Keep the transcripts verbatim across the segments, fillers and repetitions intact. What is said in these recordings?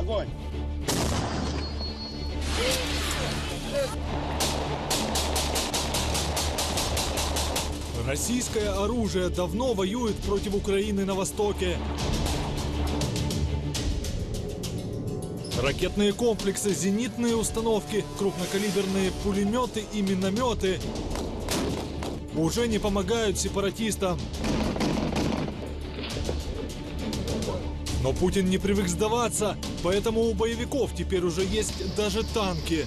Огонь! Российское оружие давно воюет против Украины на востоке. Ракетные комплексы, зенитные установки, крупнокалиберные пулеметы и минометы уже не помогают сепаратистам. Но Путин не привык сдаваться, поэтому у боевиков теперь уже есть даже танки.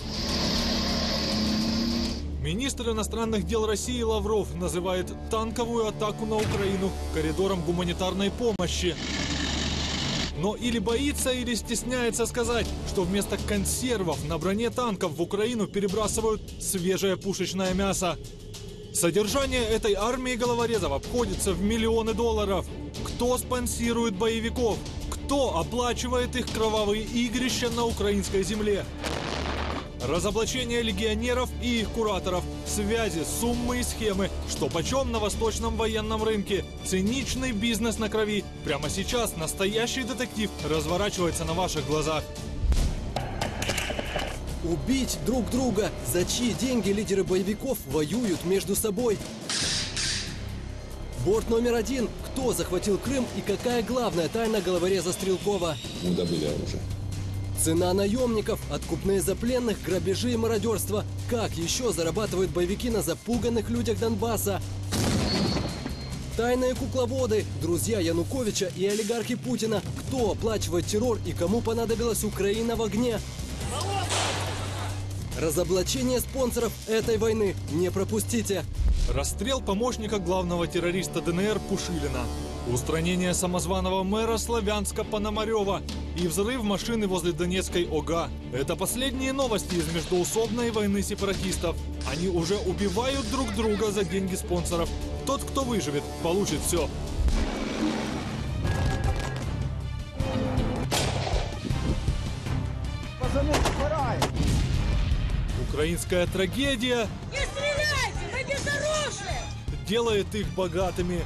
Министр иностранных дел России Лавров называет танковую атаку на Украину коридором гуманитарной помощи. Но или боится, или стесняется сказать, что вместо консервов на броне танков в Украину перебрасывают свежее пушечное мясо. Содержание этой армии головорезов обходится в миллионы долларов. Кто спонсирует боевиков? Кто оплачивает их кровавые игрища на украинской земле? Разоблачение легионеров и их кураторов, связи, суммы и схемы, что почем на восточном военном рынке, циничный бизнес на крови. Прямо сейчас настоящий детектив разворачивается на ваших глазах. Убить друг друга, за чьи деньги лидеры боевиков воюют между собой. Борт номер один. Кто захватил Крым и какая главная тайна головореза Стрелкова? Мы добыли оружие. Цена наемников, откупные за пленных, грабежи и мародерство. Как еще зарабатывают боевики на запуганных людях Донбасса? Тайные кукловоды, друзья Януковича и олигархи Путина. Кто оплачивает террор и кому понадобилась Украина в огне? Разоблачение спонсоров этой войны не пропустите. Расстрел помощника главного террориста ДНР Пушилина. Устранение самозваного мэра Славянска Пономарева и взрыв машины возле Донецкой ОГА. Это последние новости из междоусобной войны сепаратистов. Они уже убивают друг друга за деньги спонсоров. Тот, кто выживет, получит все. Украинская трагедия. Не стреляйте, мы безоружные! Делает их богатыми.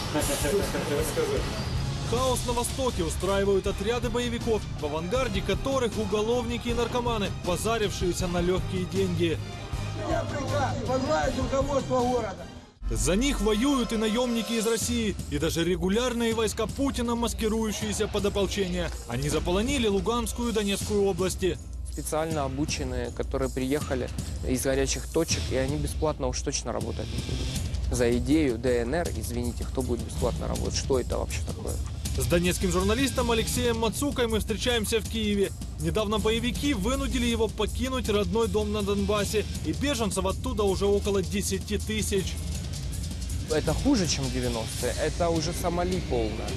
Хаос на Востоке устраивают отряды боевиков, в авангарде которых уголовники и наркоманы, позарившиеся на легкие деньги. Я приказ возглавить руководство города. За них воюют и наемники из России, и даже регулярные войска Путина, маскирующиеся под ополчение. Они заполонили Луганскую и Донецкую области. Специально обученные, которые приехали из горячих точек, и они бесплатно уж точно работать не будут. За идею ДНР, извините, кто будет бесплатно работать? Что это вообще такое? С донецким журналистом Алексеем Мацукой мы встречаемся в Киеве. Недавно боевики вынудили его покинуть родной дом на Донбассе, и беженцев оттуда уже около десяти тысяч. Это хуже, чем девяностые, это уже Сомали полная.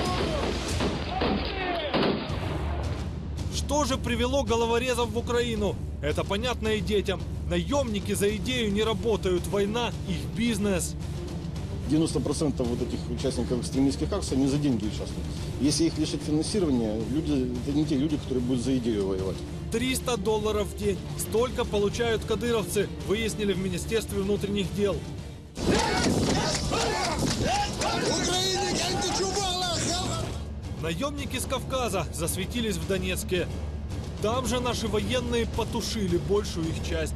Что же привело головорезов в Украину? Это понятно и детям. Наемники за идею не работают, война – их бизнес. девяносто процентов вот этих участников экстремистских акций, они за деньги участвуют. Если их лишить финансирования, люди, это не те люди, которые будут за идею воевать. триста долларов в день. Столько получают кадыровцы, выяснили в Министерстве внутренних дел. Наемники с Кавказа засветились в Донецке. Там же наши военные потушили большую их часть.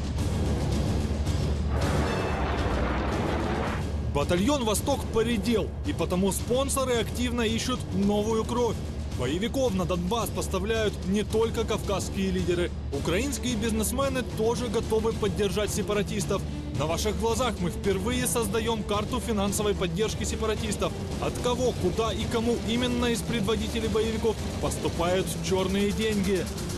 Батальон «Восток» поредел, и потому спонсоры активно ищут новую кровь. Боевиков на Донбасс поставляют не только кавказские лидеры. Украинские бизнесмены тоже готовы поддержать сепаратистов. На ваших глазах мы впервые создаем карту финансовой поддержки сепаратистов. От кого, куда и кому именно из предводителей боевиков поступают черные деньги.